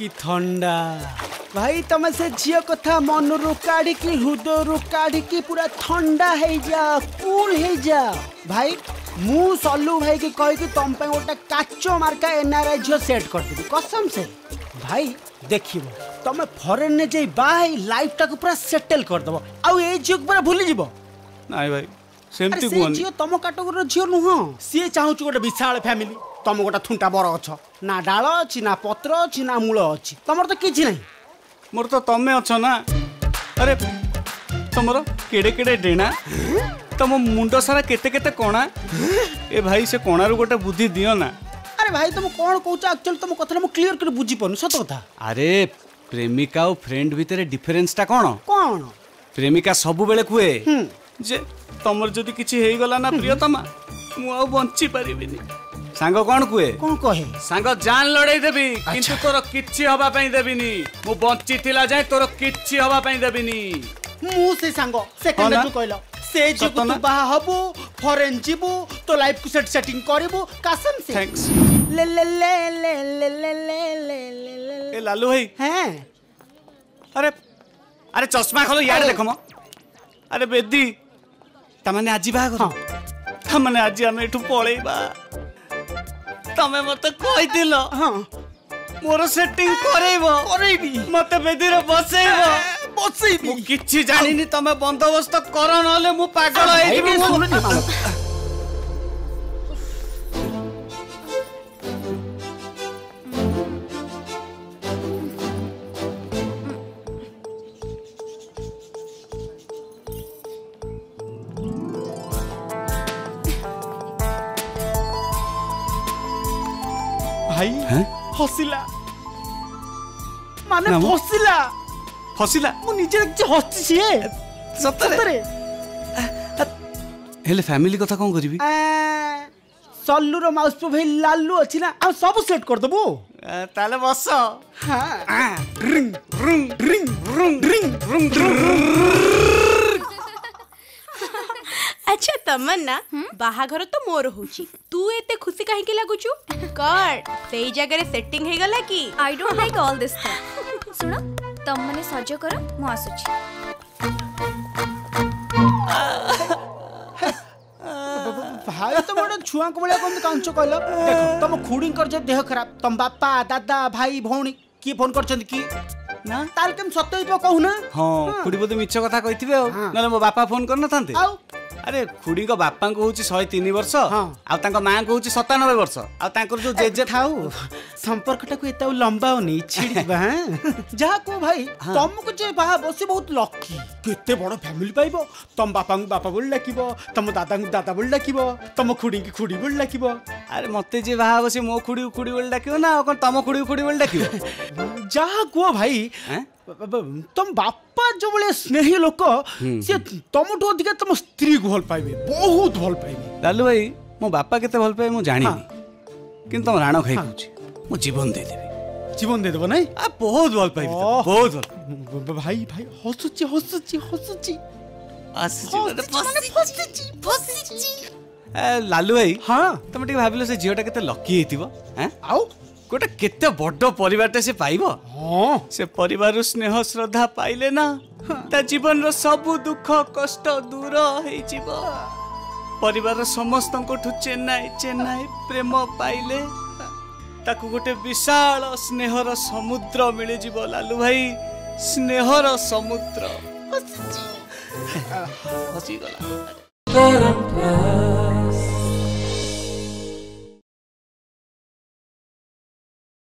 कि थंडा भाई तुम से झील कथा मन रू काढ़ी हृदय रू काढ़ी पूरा ठंडा है जा कूल है जा भाई मु सल्लू भाई की कही कि तुम पे गोटे काचो मार्का एनआरआई झील सेट कर देबी कसम से भाई देखिबो तुम फॉरेन ने जाई बाई लाइफ टाको पूरा सेटल कर दबो आ ए झील पूरा भूली जीवो नाइ भाई सेमती कोन झील तुम कैटेगोरी झील नुह सी चाहू गोटे विशाल फैमिली तुम गोटे थुंटा बर अछ ना डाल अच्छी ना पत्र अच्छी ना मूल अच्छी तुमर तो किछि नहीं मोर तो तमे अछ ना अरे तुमर केड़े केड़े डेणा तुम मुंड सारा केते केते कोणा ए भाई से कोणारू गोटे बुद्धि दियो ना अरे भाई तुम कौन कहूच एक्चुअली तुम कथा मु क्लियर कर बुझी पनु सत कथा अरे प्रेमिका और फ्रेंड भितर डिफरेंस टा कोन कौन प्रेमिका सब बेले कुए जे तमर जदी किछि हेई गला ना प्रियतमा मु आ बंची परिबिनी सांग कौन कुए कौन कहे सांग जान लड़ाई देबी किंतु तोर किछि हबा पई देबिनी मु बंची थिला जाय तोर किछि हबा पई देबिनी मु से सांग सेकंड तू कहलो से जो तू बाहा हबो फॉरेन जीबो तो लाइफ को सेटिंग करबो कसम से थैंक्स ले ले ले ले ले ले ले ले ए लालू भाई हैं अरे अरे चश्मा खोलो यार देखो म अरे बेदी तमने आजी बागर तमने आजी हम एठू पळेबा तमे मते कहि दिलो हां मोर सेटिंग करेबी मते बेदी रे बसेबो मु किछि जानिनी तमे बंदोबस्त कर नले मु पागल होई जिवि भाई हसिला माने फसिला फसिला मु निजे हसछि छे सतरे हेले फैमिली कथा कोन करबी सल्लू रो माउस पे भाई लालू अछि ना आ सब सेट कर दबो ताले बस हां ring ring ring ring ring ring अच्छा तमन्ना बाहाघर तो मोर होची तू एते खुशी काहे के लागुचू कर सेई जगह रे सेटिंग हे गला की I don't like all this thing सुनो तम मने सजो करो मु आसुची भाई तो बड़ा छुआ को बड़ा कोन कांचो कहलो देखो तुम खुडी कर जे देह खराब तुम बापा दादा भाई भौणी की फोन करछन की ना ताल केम सत्य ही कहू ना हां खुडी बोते मिछ कथा कहिथिबे नले मो बापा फोन करन थांते अरे खुडी को बापा को होची 103 वर्ष आ तांको मां को होची 97 वर्ष आ तांकर जो जेजे थाउ संपर्कटा को एता लंबा होनी छिड़बा जहा को भाई तुमको जे बाहा बसी बहुत लकी केते बड़ फैमिली पाइबो तुम बापा को बापा बोल लाकिबो तुम दादा को दादा बोल लाकिबो तुम खुडी की खुडी बोल लाकिबो अरे मते जे बाहा बसी मो खुडी खुडी बोल लाकिबो ना कोन तुम खुडी खुडी बोल लाकिबो जहा को भाई तुम बापा जो बोले स्नेही लोक से तुमठो अधिक तुम स्त्री को भल पाइबे बहुत भल पाइबे लालू भाई मो बापा केते भल पाए मु जानिनी किंतु तुम राणो खाई कुछ मु जीवन दे देबो नहीं आ बहुत भल पाइबे बहुत भल भाई भाई हसुची हसुची हसुची लालू भाई हां तुम टिक भाबिलो से जियोटा केते लकी हेतिबो हैं आउ गोटे केते बड्ड परिवारटे से पाइबो हां से परिवार स्नेह श्रद्धा पाइले ना ता जीवन रो सब दुख कष्ट दूर हे जीवो परिवार समस्त को चेन्नाई चेन्नाई प्रेम पाइले ताकू गोटे विशाल स्नेहर समुद्र मिले जीवो लालू भाई स्नेहर समुद्र हसी गला